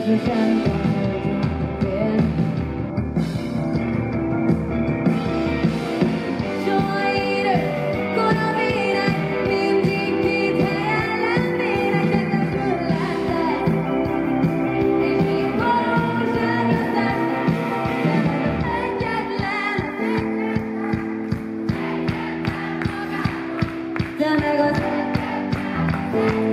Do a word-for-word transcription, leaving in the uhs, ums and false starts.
sosem tanultunk félni. Soha érő koravének mindig két helyen lennének, de te fölletted, és így valóságos lesz. Te meg az egyetlen magad, te meg az